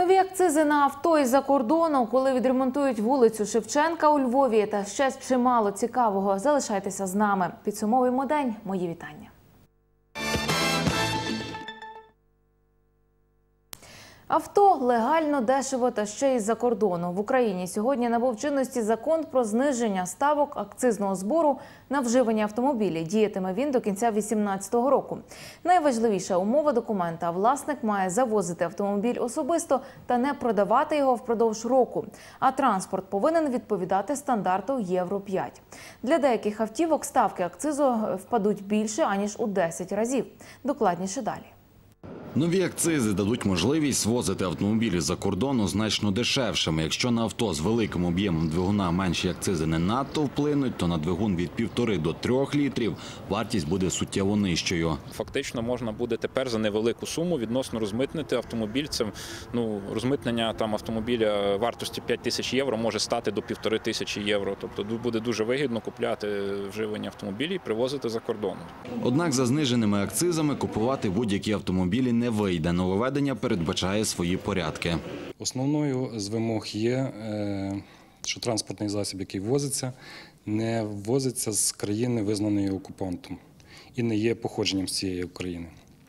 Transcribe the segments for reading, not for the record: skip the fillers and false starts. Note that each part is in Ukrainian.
Нові акцизи на авто із-за кордону, коли відремонтують вулицю Шевченка у Львові та ще чимало цікавого. Залишайтеся з нами. Підсумовуємо день. Мої вітання. Авто легально, дешево та ще й з-за кордону. В Україні сьогодні набув чинності закон про зниження ставок акцизного збору на вживані автомобілі. Діятиме він до кінця 2018 року. Найважливіша умова документа – власник має завозити автомобіль особисто та не продавати його впродовж року. А транспорт повинен відповідати стандарту Євро-5. Для деяких автівок ставки акцизу впадуть більше, аніж у 10 разів. Докладніше далі. Нові акцизи дадуть можливість возити автомобілі за кордону значно дешевшими. Якщо на авто з великим об'ємом двигуна менші акцизи не надто вплинуть, то на двигун від 1,5 до 3 літрів вартість буде суттєво нижчою. Фактично можна буде тепер за невелику суму відносно розмитнити автомобіль. Це, розмитнення автомобіля вартості 5 тисяч євро може стати до 1500 євро. Тобто буде дуже вигідно купляти вживані автомобілі і привозити за кордон. Однак за зниженими акцизами купувати будь-які автомобілі не вийде. Нововведення передбачає свої порядки. Основною з вимог є, що транспортний засіб, який ввозиться, не ввозиться з країни, визнаної окупантом, і не є походженням з цієї країни.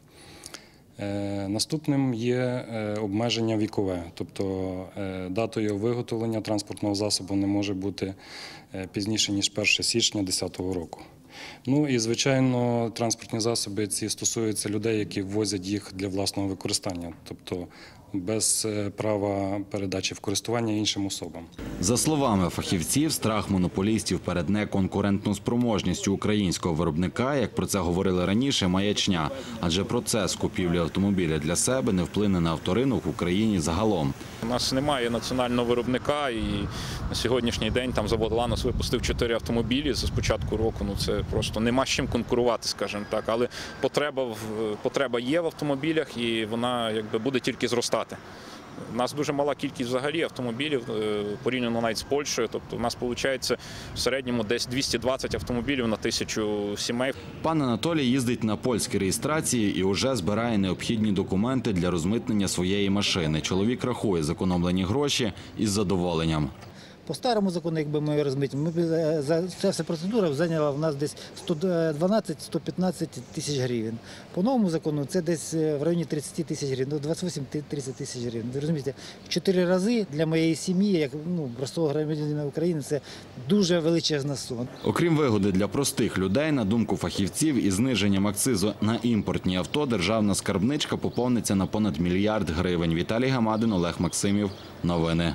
Наступним є обмеження вікове, тобто датою виготовлення транспортного засобу не може бути пізніше, ніж 1 січня 2010 року. І, звичайно, транспортні засоби ці стосуються людей, які ввозять їх для власного використання, тобто без права передачі в користування іншим особам. За словами фахівців, страх монополістів перед неконкурентноспроможністю українського виробника, як про це говорили раніше, маячня. Адже процес купівлі автомобіля для себе не вплине на авторинок в Україні загалом. У нас немає національного виробника, і на сьогоднішній день завод «Ланос» випустив 4 автомобілі з початку року. Це просто нема з чим конкурувати, скажімо так. Але потреба є в автомобілях, і вона буде тільки зростати. У нас дуже мала кількість взагалі автомобілів, порівняно навіть з Польщею. Тобто у нас виходить в середньому десь 220 автомобілів на 1000 сімей. Пан Анатолій їздить на польські реєстрації і вже збирає необхідні документи для розмитнення своєї машини. Чоловік рахує зекономлені гроші із задоволенням. По старому закону, якби ми розмитимо, ця вся процедура зайняла в нас десь 112-115 тисяч гривень. По новому закону це десь в районі 30 тисяч гривень, 28-30 тисяч гривень. Ви розумієте, в 4 рази для моєї сім'ї, як простого громадянина України, це дуже величезна сума. Окрім вигоди для простих людей, на думку фахівців, із зниженням акцизу на імпортні авто державна скарбничка поповниться на понад 1 мільярд гривень. Віталій Гамадин, Олег Максимів. Новини.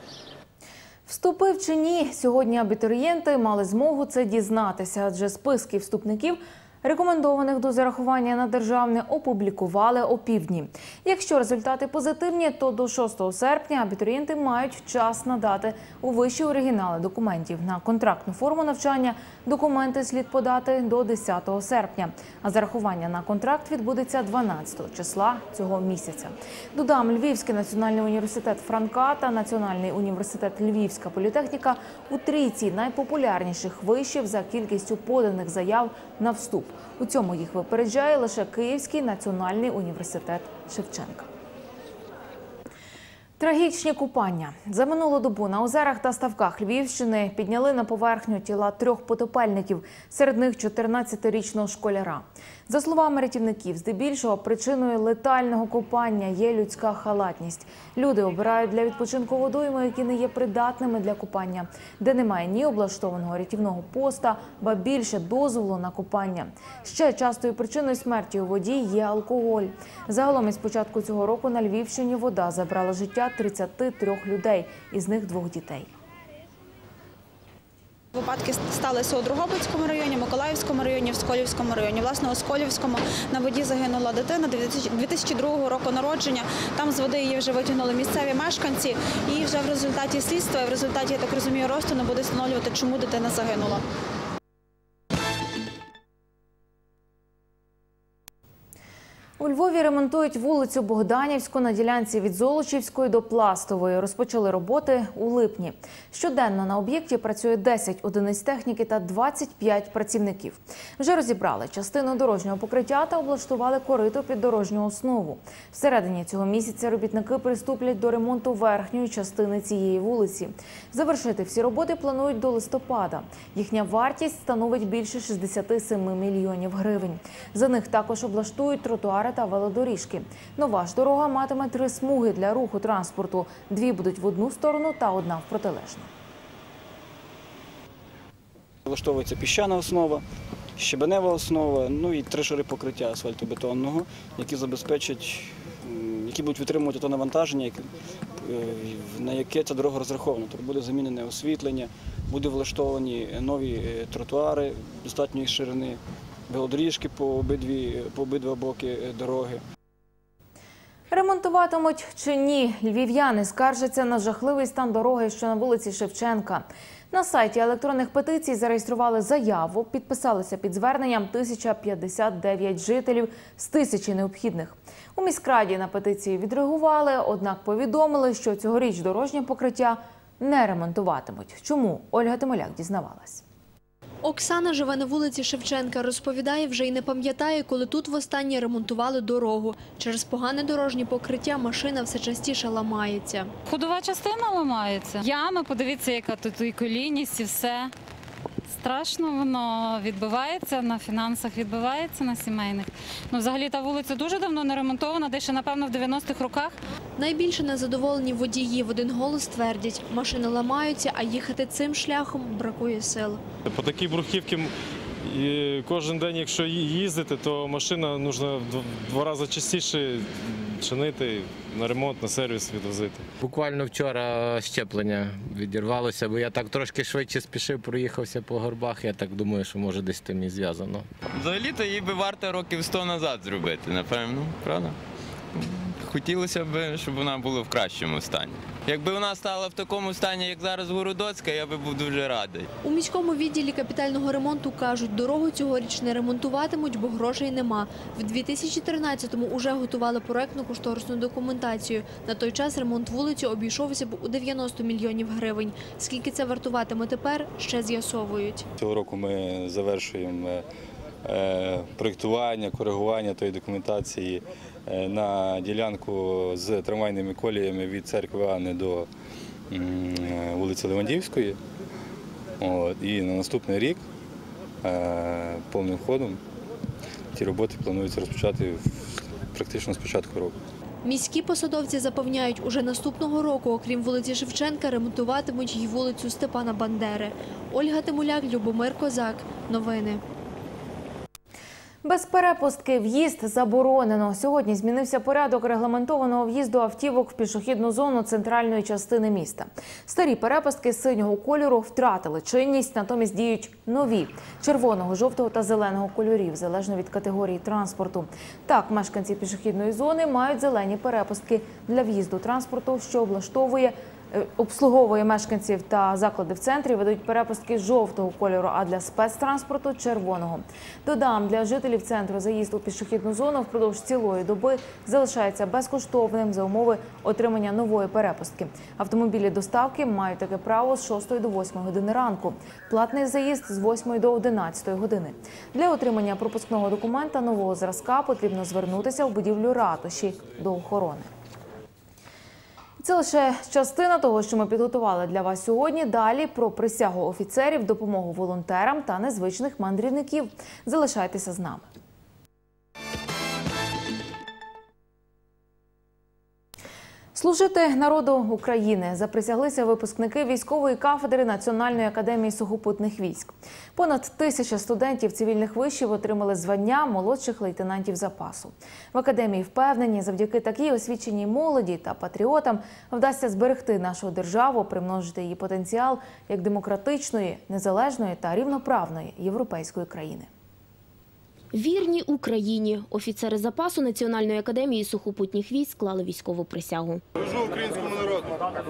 Вступив чи ні? Сьогодні абітурієнти мали змогу це дізнатися, адже списки вступників, рекомендованих до зарахування на державне, опублікували опівдні. Якщо результати позитивні, то до 6 серпня абітурієнти мають час надати у виші оригінали документів. На контрактну форму навчання документи слід подати до 10 серпня, а зарахування на контракт відбудеться 12 числа цього місяця. Додам, Львівський національний університет Франка та Національний університет Львівська політехніка у трійці найпопулярніших вишів за кількістю поданих заяв на вступ. У цьому їх випереджає лише Київський національний університет Шевченка. Трагічні купання. За минулу добу на озерах та ставках Львівщини підняли на поверхню тіла 3 потопельників, серед них 14-річного школяра. За словами рятівників, здебільшого причиною летального купання є людська халатність. Люди обирають для відпочинку водойми, які не є придатними для купання, де немає ні облаштованого рятівного поста, ба більше дозволу на купання. Ще частою причиною смерті у воді є алкоголь. Загалом із початку цього року на Львівщині вода забрала життя 33 людей, із них 2 дітей. Випадки сталися у Дрогобицькому районі, Миколаївському районі, в Сколівському районі. Власне, у Сколівському на воді загинула дитина 2002 року народження. Там з води її вже витягнули місцеві мешканці. І вже в результаті слідства, в результаті, я так розумію, розтину буде встановлювати, чому дитина загинула. У Львові ремонтують вулицю Богданівську на ділянці від Золочівської до Пластової. Розпочали роботи у липні. Щоденно на об'єкті працює 10 одиниць техніки та 25 працівників. Вже розібрали частину дорожнього покриття та облаштували корито під дорожню основу. Всередині цього місяця робітники приступлять до ремонту верхньої частини цієї вулиці. Завершити всі роботи планують до листопада. Їхня вартість становить більше 67 мільйонів гривень. За них також облаштують тротуари та велодоріжки. Нова ж дорога матиме 3 смуги для руху транспорту. 2 будуть в одну сторону та 1 в протилежну. Влаштовується піщана основа, щебенева основа, ну і 3 шари покриття асфальтобетонного, які забезпечать, які будуть витримувати те навантаження, на яке ця дорога розрахована. Тобто буде замінене освітлення, буде влаштовані нові тротуари достатньої ширини, велодоріжки по обидва боки дороги. Ремонтуватимуть чи ні? Львів'яни скаржаться на жахливий стан дороги, що на вулиці Шевченка. На сайті електронних петицій зареєстрували заяву, підписалися під зверненням 1059 жителів з 1000 необхідних. У міськраді на петиції відреагували, однак повідомили, що цьогоріч дорожнє покриття не ремонтуватимуть. Чому? Ольга Тимоляк дізнавалась. Оксана живе на вулиці Шевченка. Розповідає, вже й не пам'ятає, коли тут востаннє ремонтували дорогу. Через погане дорожнє покриття машина все частіше ламається. Ходова частина ламається. Ями, подивіться, яка тут і колійність, і все. Страшно воно відбивається, на фінансах відбивається, на сімейних. Ну, взагалі, та вулиця дуже давно не ремонтована, десь ще, напевно, в 90-х роках. Найбільше незадоволені водії в один голос твердять, машини ламаються, а їхати цим шляхом бракує сил. По такій бруківці кожен день, якщо їздити, то машина потрібно в 2 рази частіше чинити, на ремонт, на сервіс відвозити. Буквально вчора щеплення відірвалося, бо я так трошки швидше спішив, проїхався по горбах. Я так думаю, що може десь з тим і зв'язано. Взагалі-то її би варто років 100 назад зробити, напевно, правда? Хотілося б, щоб вона була в кращому стані. Якби вона стала в такому стані, як зараз Городоцька, я би був дуже радий. У міському відділі капітального ремонту кажуть, дорогу цьогоріч не ремонтуватимуть, бо грошей нема. В 2013-му уже готували проектно-кошторисну документацію. На той час ремонт вулиці обійшовся б у 90 мільйонів гривень. Скільки це вартуватиме тепер, ще з'ясовують. Цього року ми завершуємо проєктування, коригування тої документації на ділянку з трамвайними коліями від церкви Анни до вулиці Левандівської. І на наступний рік повним ходом ті роботи плануються розпочати практично з початку року. Міські посадовці запевняють, уже наступного року, окрім вулиці Шевченка, ремонтуватимуть й вулицю Степана Бандери. Ольга Тимоляк, Любомир Козак. Новини. Без перепустки в'їзд заборонено. Сьогодні змінився порядок регламентованого в'їзду автівок в пішохідну зону центральної частини міста. Старі перепустки синього кольору втратили чинність, натомість діють нові – червоного, жовтого та зеленого кольорів, залежно від категорії транспорту. Так, мешканці пішохідної зони мають зелені перепустки для в'їзду транспорту, що обслуговує мешканців та заклади в центрі, ведуть перепустки жовтого кольору, а для спецтранспорту – червоного. Додам, для жителів центру заїзд у пішохідну зону впродовж цілої доби залишається безкоштовним за умови отримання нової перепустки. Автомобілі доставки мають таке право з 6 до 8 години ранку. Платний заїзд з 8 до 11 години. Для отримання пропускного документа нового зразка потрібно звернутися в будівлю ратуші до охорони. Це лише частина того, що ми підготували для вас сьогодні. Далі про присягу офіцерів, допомогу волонтерам та незвичних мандрівників. Залишайтеся з нами. Служити народу України заприсяглися випускники військової кафедри Національної академії сухопутних військ. Понад 1000 студентів цивільних вишів отримали звання молодших лейтенантів запасу. В академії впевнені, завдяки такій освіченій молоді та патріотам вдасться зберегти нашу державу, примножити її потенціал як демократичної, незалежної та рівноправної європейської країни. Вірні Україні. Офіцери запасу Національної академії сухопутних військ склали військову присягу. Служу українському народу.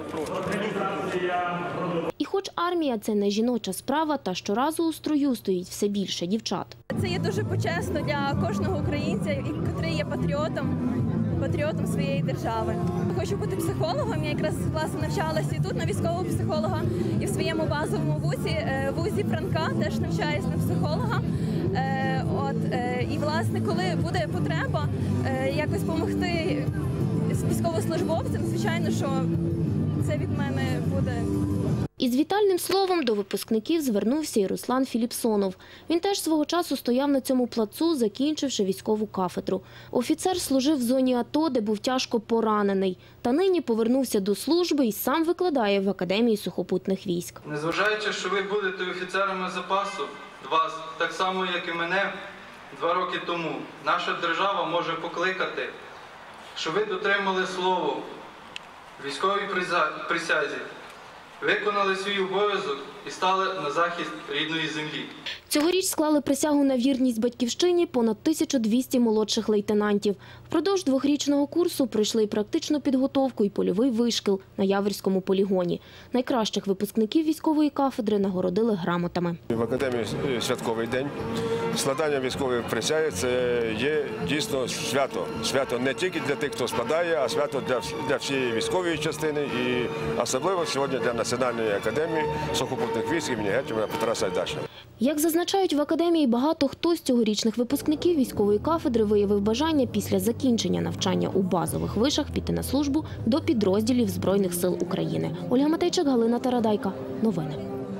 І хоч армія – це не жіноча справа, та щоразу у строю стоїть все більше дівчат. Це є дуже почесно для кожного українця, який є патріотом своєї держави. Хочу бути психологом, я якраз власне навчалася і тут на військового психолога, і в своєму базовому вузі Франка теж навчаюсь на психолога. І власне, коли буде потреба якось допомогти військовослужбовцям, звичайно, що це від мене буде. Із вітальним словом до випускників звернувся і Руслан Філіпсонов. Він теж свого часу стояв на цьому плацу, закінчивши військову кафедру. Офіцер служив в зоні АТО, де був тяжко поранений. Та нині повернувся до служби і сам викладає в Академії сухопутних військ. Незважаючи, що ви будете офіцерами запасу, вас, так само як і мене, 2 роки тому, наша держава може покликати, що ви дотримали слово військовій присязі, виконали свій обов'язок і стали на захист рідної землі. Цьогоріч склали присягу на вірність батьківщині понад 1200 молодших лейтенантів. Впродовж 2-річного курсу пройшли і практичну підготовку, і польовий вишкіл на Яворівському полігоні. Найкращих випускників військової кафедри нагородили грамотами. В Академії святковий день. Складання військової присяги – це є дійсно свято. Свято не тільки для тих, хто складає, а свято для всієї військової частини і особливо сьогодні для Національної академії сухопутних військ імені гетьмана Петра Сагайдачного. Як зазначають в Академії, багато хто з цьогорічних випускників військової кафедри виявив бажання після закінчення навчання у базових вишах піти на службу до підрозділів Збройних сил України. Ольга Матейчик, Галина Тарадайка. Новини.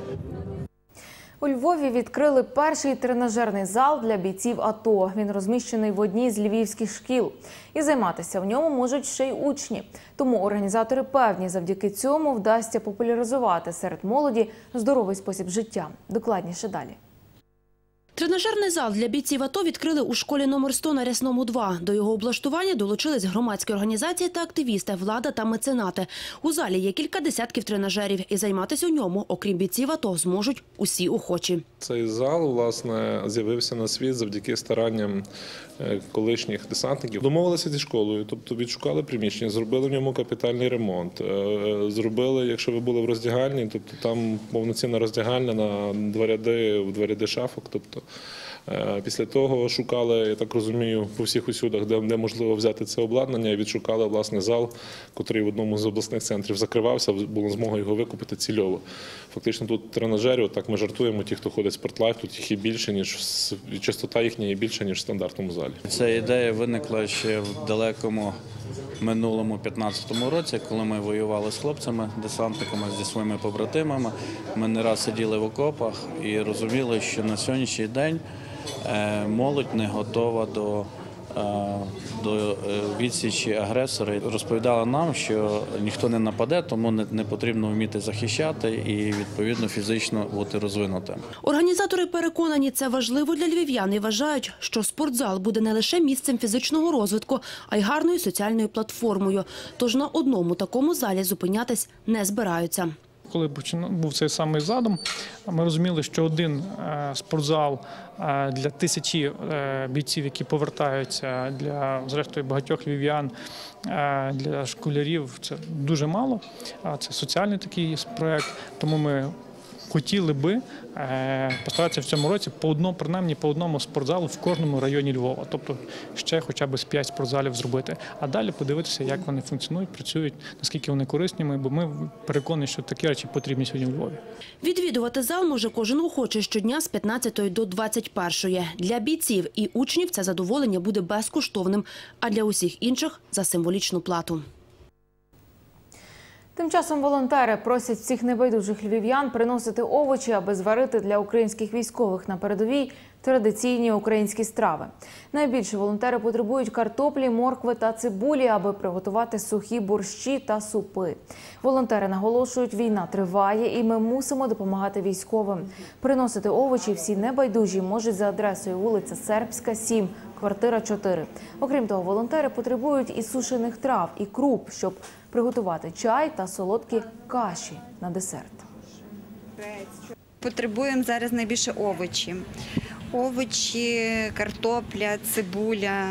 У Львові відкрили перший тренажерний зал для бійців АТО. Він розміщений в одній з львівських шкіл. І займатися в ньому можуть ще й учні. Тому організатори певні, завдяки цьому вдасться популяризувати серед молоді здоровий спосіб життя. Докладніше далі. Тренажерний зал для бійців АТО відкрили у школі номер 100 на Рясному 2. До його облаштування долучились громадські організації та активісти, влада та меценати. У залі є кілька десятків тренажерів, і займатися у ньому, окрім бійців АТО, зможуть усі охочі. Цей зал, власне, з'явився на світ завдяки старанням колишніх десантників. Домовилися зі школою, тобто відшукали приміщення, зробили в ньому капітальний ремонт. Зробили, якщо ви були в роздягальні, тобто там повноцінна роздягальня на 2 ряди шафок. Тобто після того шукали, я так розумію, по всіх усюдах, де можливо взяти це обладнання, і відшукали, власне, зал, котрий в одному з обласних центрів закривався, була змога його викупити цільово. Фактично тут тренажерів, так ми жартуємо, ті, хто ходить в спортлайф, тут їх і більше, ніж частота їхня і більше, ніж в стандартному залі. Ця ідея виникла ще в далекому минулому 15-му році, коли ми воювали з хлопцями, десантниками, зі своїми побратимами. Ми не раз сиділи в окопах і розуміли, що на сьогоднішній день молодь не готова до відсічі агресора. Розповідала нам, що ніхто не нападе, тому не потрібно вміти захищати і, відповідно, фізично бути розвинутим. Організатори переконані, це важливо для львів'ян і вважають, що спортзал буде не лише місцем фізичного розвитку, а й гарною соціальною платформою. Тож на одному такому залі зупинятись не збираються. Коли був цей самий задум, ми розуміли, що один спортзал для тисячі бійців, які повертаються, для, зрештою, багатьох львів'ян, для школярів, це дуже мало. Це соціальний такий проєкт, тому ми хотіли би постаратися в цьому році принаймні по одному спортзалу в кожному районі Львова. Тобто ще хоча б з 5 спортзалів зробити. А далі подивитися, як вони функціонують, працюють, наскільки вони корисні, бо ми переконані, що такі речі потрібні сьогодні в Львові. Відвідувати зал може кожен охочий щодня з 15 до 21. Для бійців і учнів це задоволення буде безкоштовним, а для усіх інших – за символічну плату. Тим часом волонтери просять всіх небайдужих львів'ян приносити овочі, аби зварити для українських військових на передовій традиційні українські страви. Найбільше волонтери потребують картоплі, моркви та цибулі, аби приготувати сухі борщі та супи. Волонтери наголошують, війна триває і ми мусимо допомагати військовим. Приносити овочі всі небайдужі можуть за адресою вулиця Сербська, 7, квартира 4. Окрім того, волонтери потребують і сушених трав, і круп, щоб приготувати чай та солодкі каші на десерт. Потребуємо зараз найбільше овочі. Овочі, картопля, цибуля,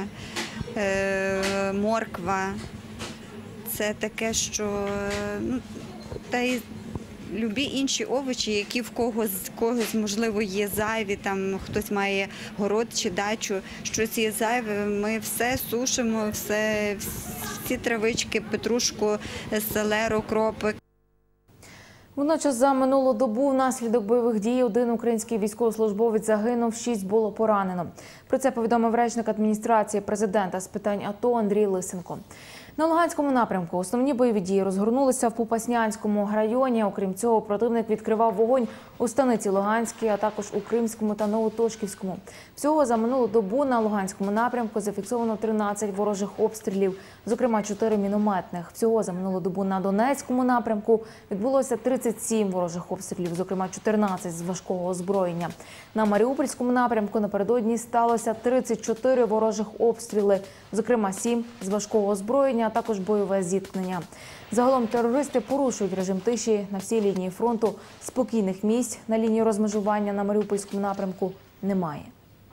морква. Це таке, що та й любі інші овочі, які в когось, можливо, є зайві, там хтось має город чи дачу, щось є зайве, ми все сушимо, всі травички, петрушку, селеру, окропи. Водночас за минулу добу внаслідок бойових дій один український військовослужбовець загинув, 6 було поранено. Про це повідомив речник адміністрації президента з питань АТО Андрій Лисенко. На Луганському напрямку основні бойові дії розгорнулися в Попаснянському районі. Окрім цього, противник відкривав вогонь у Станиці Луганській, а також у Кримському та Новотошківському. Всього за минулу добу на Луганському напрямку зафіксовано 13 ворожих обстрілів, зокрема 4 мінометних. Всього за минулу добу на Донецькому напрямку відбулося 37 ворожих обстрілів, зокрема 14 з важкого озброєння. На Маріупольському напрямку напередодні сталося 34 ворожих обстріли, зокрема 7 з важкого озброєння, а також бойове зіткнення. Загалом терористи порушують режим тиші на всій лінії фронту. Спокійних місць на лінії розмежування на Маріупольському напрямку немає.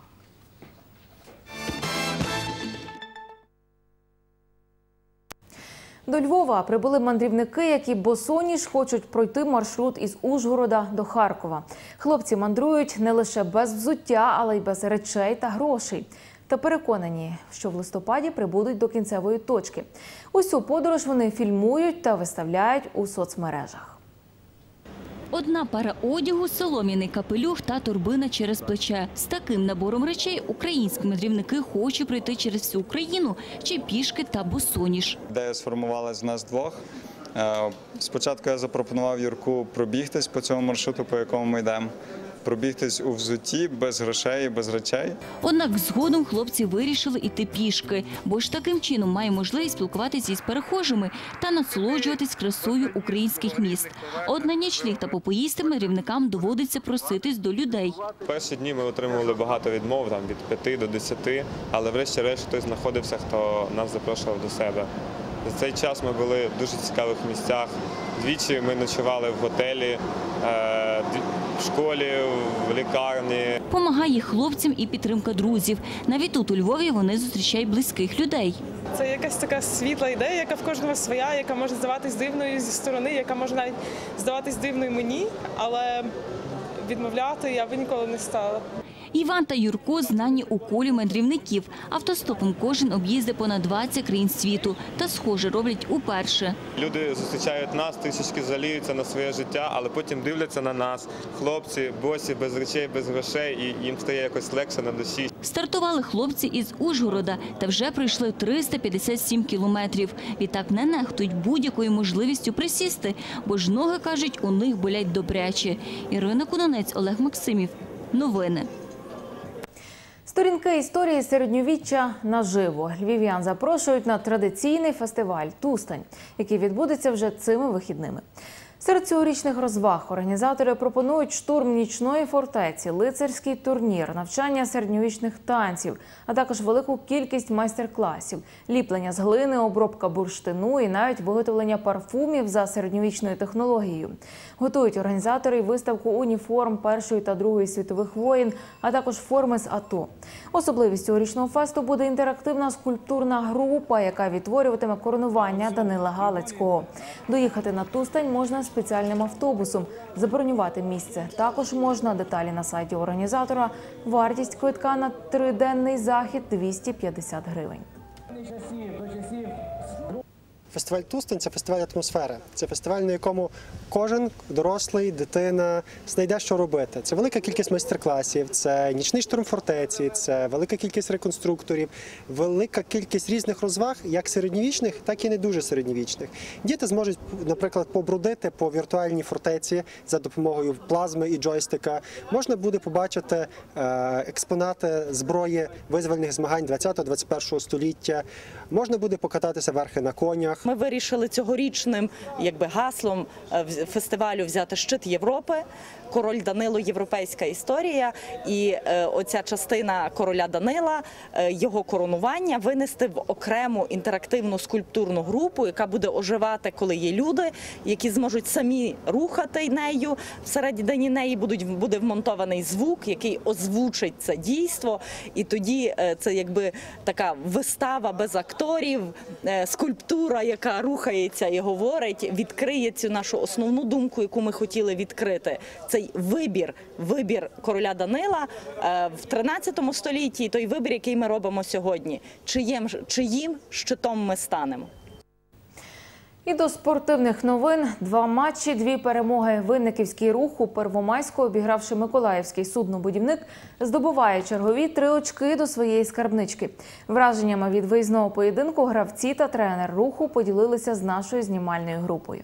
До Львова прибули мандрівники, які босоніж хочуть пройти маршрут із Ужгорода до Харкова. Хлопці мандрують не лише без взуття, але й без речей та грошей. Та переконані, що в листопаді прибудуть до кінцевої точки. Усю подорож вони фільмують та виставляють у соцмережах. Одна пара одягу, солом'яний капелюх та торбина через плече. З таким набором речей українські мандрівники хочуть пройти через всю Україну, чи пішки та босоніж. Ідея сформувалась в нас двох. Спочатку я запропонував Юрку пробігтись по цьому маршруту, по якому ми йдемо. Пробігтись у взутті, без грошей, без речей. Однак згодом хлопці вирішили йти пішки, бо ж таким чином має можливість спілкуватися із перехожими та насолоджуватись красою українських міст. От на нічліг та попоїсти мандрівникам доводиться проситись до людей. Перші дні ми отримували багато відмов, від 5 до 10, але врешті-решт хтось знаходився, хто нас запрошував до себе. За цей час ми були в дуже цікавих місцях. Двічі ми ночували в готелі, в школі, в лікарні. Помагає хлопцям і підтримка друзів. Навіть тут у Львові вони зустрічають близьких людей. Це якась така світла ідея, яка в кожного своя, яка може здаватись дивною зі сторони, яка може навіть здаватись дивною мені, але відмовляти я б ніколи не стала. Іван та Юрко знані у колі мандрівників. Автостопом кожен об'їздить понад 20 країн світу. Та, схоже, роблять уперше. Люди зустрічають нас, трішечки жаліються на своє життя, але потім дивляться на нас. Хлопці, босі, без речей, без грошей, і їм стає якось легше на душі. Стартували хлопці із Ужгорода та вже пройшли 357 кілометрів. Відтак не нехтують будь-якою можливістю присісти, бо ж ноги, кажуть, у них болять добряче. Ірина Кунонець, Олег Максимів. Новини. Сторінки історії середньовіччя наживо. Львів'ян запрошують на традиційний фестиваль «Тустань», який відбудеться вже цими вихідними. Серед цьогорічних розваг організатори пропонують штурм нічної фортеці, лицарський турнір, навчання середньовічних танців, а також велику кількість майстер-класів, ліплення з глини, обробка бурштину і навіть виготовлення парфумів за середньовічною технологією. Готують організатори й виставку уніформ Першої та Другої світових воєн, а також форми з АТО. Особливість цьогорічного фесту буде інтерактивна скульптурна група, яка відтворюватиме коронування Данила Галицького. Доїхати на Тустань можна спеціальним автобусом. Забронювати місце також можна. Деталі на сайті організатора. Вартість квитка на триденний захід – 250 гривень. Фестиваль «Тустань» – це фестиваль атмосфери. Це фестиваль, на якому кожен дорослий, дитина знайде, що робити. Це велика кількість майстер-класів, це нічний штурм фортеці, це велика кількість реконструкторів, велика кількість різних розваг, як середньовічних, так і не дуже середньовічних. Діти зможуть, наприклад, побродити по віртуальній фортеці за допомогою плазми і джойстика. Можна буде побачити експонати зброї визвольних змагань 20-21 століття. Можна буде покататися верхи на конях. роках. Ми вирішили цьогорічним гаслом фестивалю взяти щит Європи. Король Данило – європейська історія, і оця частина короля Данила, його коронування, винести в окрему інтерактивну скульптурну групу, яка буде оживати, коли є люди, які зможуть самі рухати нею. Всередині неї буде вмонтований звук, який озвучить це дійство, і тоді це така вистава без акторів, скульптура, яка рухається і говорить, відкриє цю нашу основну думку, яку ми хотіли відкрити. Цей вибір короля Данила в 13 столітті і той вибір, який ми робимо сьогодні. Чиїм щитом ми станемо. І до спортивних новин. 2 матчі, 2 перемоги. Винниківський Рух у Первомайську, обігравши Миколаївський суднобудівник, здобуває чергові 3 очки до своєї скарбнички. Враженнями від виїзного поєдинку гравці та тренер Руху поділилися з нашою знімальною групою.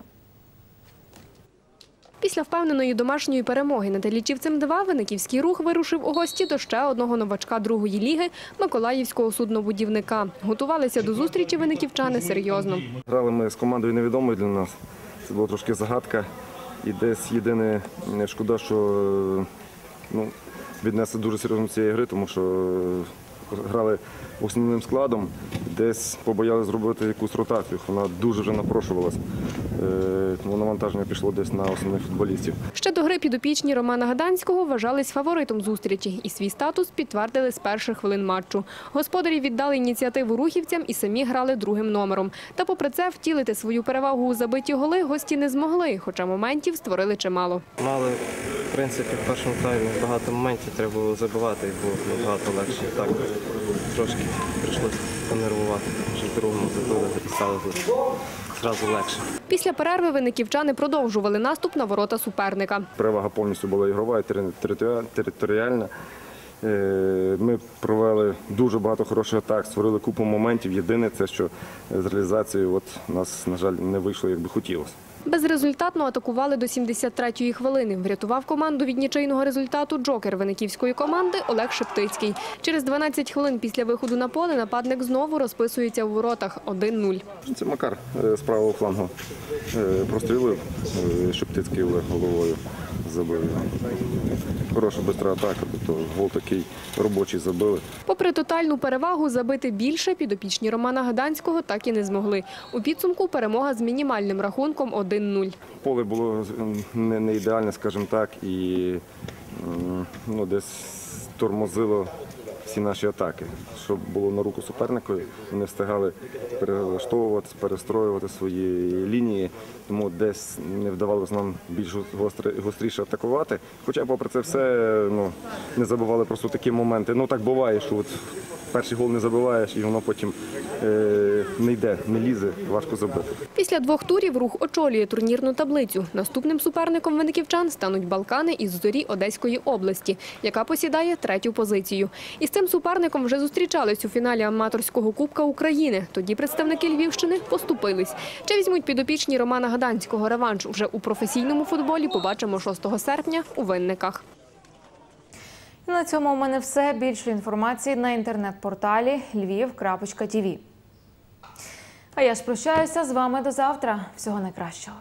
Після впевненої домашньої перемоги над Іллічівцем-2 Винниківський Рух вирушив у гості до ще одного новачка другої ліги – Миколаївського суднобудівника. Готувалися до зустрічі винниківчани серйозно. Грали ми з командою невідомою для нас. Це була трошки загадка. І десь єдине шкода, що віднесли дуже серйозно цієї гри, тому що грали основним складом, десь побоялися зробити якусь ротацію. Вона дуже вже напрошувалася. Тому навантаження пішло десь на основних футболістів. Ще до гри підопічні Романа Гаданського вважались фаворитом зустрічі і свій статус підтвердили з перших хвилин матчу. Господарі віддали ініціативу рухівцям і самі грали другим номером. Та попри це втілити свою перевагу у забиті голи гості не змогли, хоча моментів створили чимало. Мали, в принципі, в першому таймі багато моментів треба було забивати, і було набагато легше. Так, трошки прийшлося понервувати, вже в другому забили і стало зразу легше. Після перерви винниківчани продовжували наступ на ворота суперника. Перевага повністю була ігрова і територіальна. Ми провели дуже багато хороших атак, створили купу моментів. Єдине це, що з реалізацією у нас, на жаль, не вийшло, як би хотілося. Безрезультатно атакували до 73-ї хвилини. Врятував команду від нічийного результату джокер винниківської команди Олег Шептицький. Через 12 хвилин після виходу на поле нападник знову розписується у воротах 1-0. Це Макар з правого флангу прострілив, Шептицький Олег головою забив. Хороша бистра атака, тобто гол такий робочий забили. Попри тотальну перевагу, забити більше підопічні Романа Гаданського так і не змогли. У підсумку перемога з мінімальним рахунком 1-0. Поле було не ідеальне, скажімо так, і десь тормозило всі наші атаки, щоб було на руку суперникові. Вони встигали перелаштовуватися, перестроювати свої лінії, тому десь не вдавалося нам більш гостріше атакувати. Хоча, попри це все, не забували просто такі моменти. Так буває, що перший гол не забиваєш і воно потім не йде, не лізе, важко забити. Після 2 турів Рух очолює турнірну таблицю. Наступним суперником винниківчан стануть Балкани із Зорі Одеської області, яка посідає 3-ю позицію. І з цим суперником вже зустрічались у фіналі аматорського Кубка України. Тоді представники Львівщини поступились. Чи візьмуть підопічні Романа Гаданського реванш вже у професійному футболі, побачимо 6 серпня у Винниках. І на цьому у мене все. Більше інформації на інтернет-порталі lviv.tv. А я ж прощаюся з вами до завтра. Всього найкращого.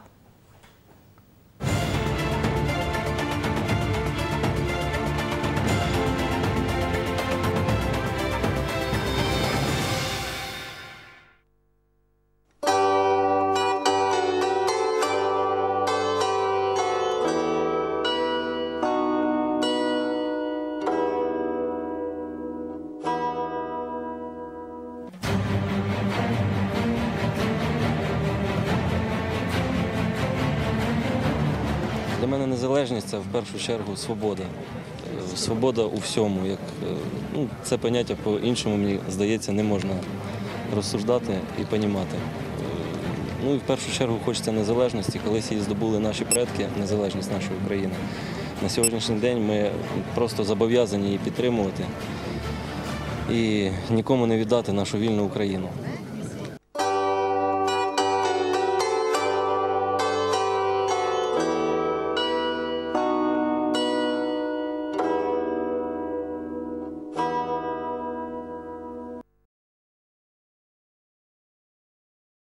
Для мене незалежність – це в першу чергу свобода. Свобода у всьому. Це поняття по-іншому, мені здається, не можна розсуждати і понімати. І в першу чергу хочеться незалежності. Колись її здобули наші предки, незалежність нашої України. На сьогоднішній день ми просто зобов'язані її підтримувати і нікому не віддати нашу вільну Україну.